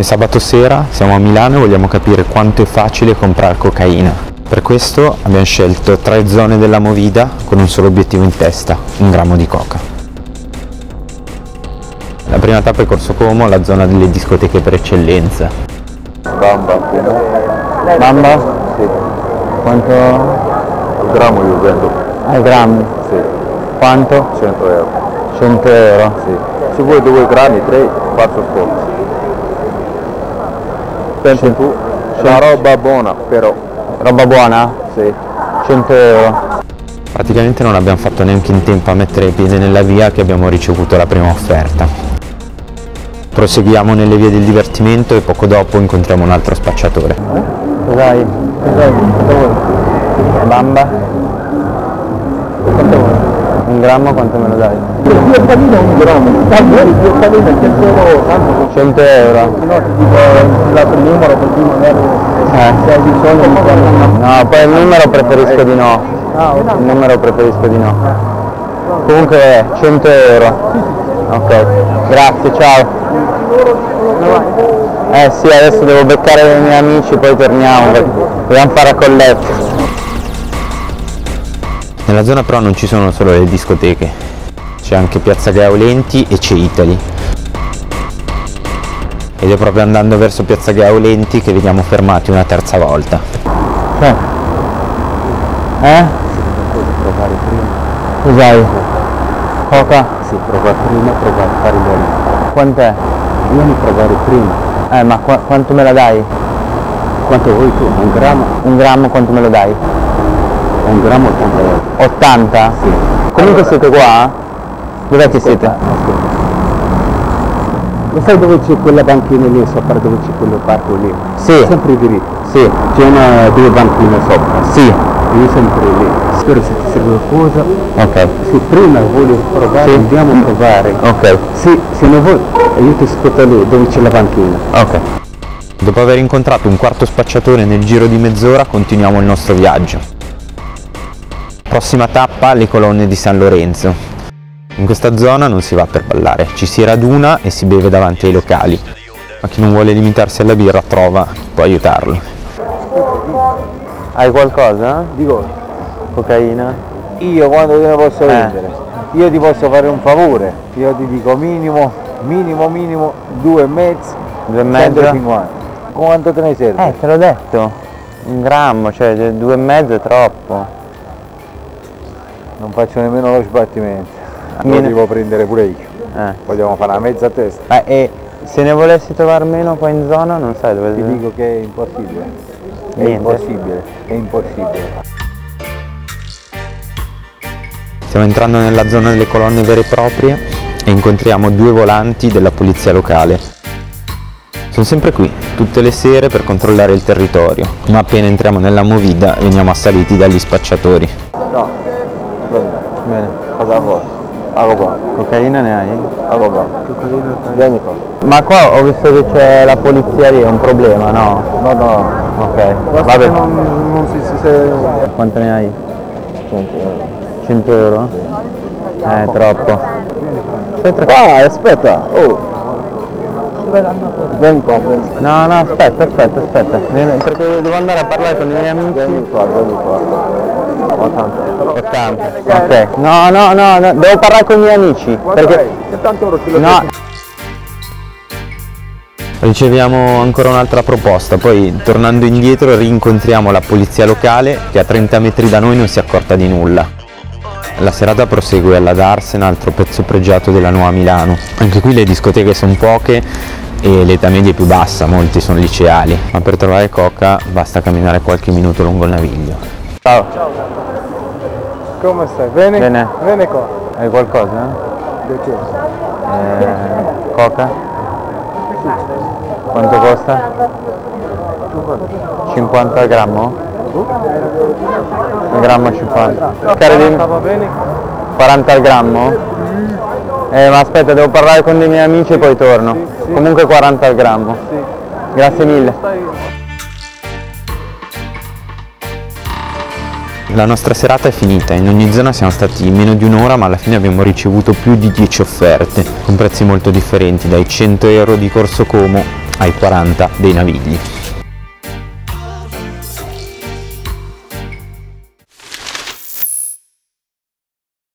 E sabato sera siamo a Milano e vogliamo capire quanto è facile comprare cocaina. Per questo abbiamo scelto 3 zone della Movida con un solo obiettivo in testa, 1 grammo di coca. La prima tappa è Corso Como, la zona delle discoteche per eccellenza. Bamba? Bamba? Sì. Quanto? Al grammo io vendo. Al grammo? Sì. Quanto? 100 euro. 100 euro? Sì. Se vuoi 2 grammi, 3, faccio sconto. Pensi tu? Una roba buona, però. Roba buona? Sì. 100 euro. Praticamente non abbiamo fatto neanche in tempo a mettere i piedi nella via che abbiamo ricevuto la prima offerta. Proseguiamo nelle vie del divertimento e poco dopo incontriamo un altro spacciatore. Cos'hai? Bamba? Quanto vuoi? 1 grammo quanto me lo dai? Il panino 1 grammo, il panino è 100 euro, tanto 100 euro? se no ti dico l'altro numero così magari se hai bisogno No, poi il numero preferisco di no. Il numero preferisco di no. Comunque 100 euro. Ok, grazie, ciao. Sì, adesso devo beccare i miei amici, poi torniamo, dobbiamo fare a colletta. Nella zona però non ci sono solo le discoteche, c'è anche Piazza Gaolenti e c'è Italy. Ed è proprio andando verso Piazza Gaolenti che veniamo fermati una terza volta. provare prima. Cos'hai? Coca? Sì, provare prima, provare a fare bene. Quant'è? Vieni a provare prima. Ma quanto me la dai? Quanto vuoi tu? 1 grammo? 1 grammo quanto me lo dai? 1 grammo 80 euro. 80? Sì. Comunque siete qua? Dov'è che siete? Ascolta. Lo sai dove c'è quella banchina lì sopra, dove c'è quello parco lì? Sì. Sempre diritto. Sì. C'è 2 banchine sopra. Sì. Io sempre lì. Spero se ti serve qualcosa. Ok. Se prima vuoi provare, Sì. andiamo a provare. Ok. Sì, se non vuoi, io ti aspetto lì, dove c'è la banchina. Ok. Dopo aver incontrato un quarto spacciatore nel giro di mezz'ora, continuiamo il nostro viaggio. Prossima tappa, le colonne di San Lorenzo. In questa zona non si va per ballare, ci si raduna e si beve davanti ai locali. Ma chi non vuole limitarsi alla birra trova chi può aiutarlo. Hai qualcosa? Dico, Cocaina? io quando te ne posso vendere? Io ti posso fare un favore, io ti dico minimo 2,5, 2,5? 150. Quanto te ne serve? Te l'ho detto. 1 grammo, cioè 2,5 è troppo. Non faccio nemmeno lo sbattimento. Lo Almeno- devo prendere pure io. Vogliamo fare una mezza testa. E se ne volessi trovare meno qua in zona, non sai dove... Ti dico che è impossibile. È Niente. impossibile, è impossibile. Stiamo entrando nella zona delle colonne vere e proprie e incontriamo 2 volanti della polizia locale. Sono sempre qui, tutte le sere per controllare il territorio, ma appena entriamo nella movida veniamo assaliti dagli spacciatori. No, Bene. cosa vuoi? Ecco qua, Cocaina ne hai? ecco qua. Vieni qua. Ma qua ho visto che c'è la polizia lì, è un problema, no? No. Ok, Basta vabbè. che non si... Quanto ne hai? 100 euro. 100 euro? Troppo. Aspetta, oh. Vieni qua, vieni. No, aspetta. Perché devo andare a parlare con i miei amici. Vieni qua. 80. Ok. No, devo parlare con i miei amici. Perché... 70 euro se lo No. Riceviamo ancora un'altra proposta, poi tornando indietro rincontriamo la polizia locale che a 30 metri da noi non si è accorta di nulla. La serata prosegue alla D'Arsena, altro pezzo pregiato della Nuova Milano. Anche qui le discoteche sono poche e l'età media è più bassa, molti sono liceali, ma per trovare coca basta camminare qualche minuto lungo il Naviglio. Ciao. Come stai? Bene? Bene. Vieni qua. Hai qualcosa? Perché? Coca? Quanto costa? 50 al grammo? 1 grammo 50. Va bene? 40 al grammo? Ma aspetta, devo parlare con dei miei amici e poi torno. Sì. Comunque 40 al grammo. Sì. Grazie mille. La nostra serata è finita, in ogni zona siamo stati meno di un'ora ma alla fine abbiamo ricevuto più di 10 offerte, con prezzi molto differenti, dai 100 euro di Corso Como ai 40 dei Navigli.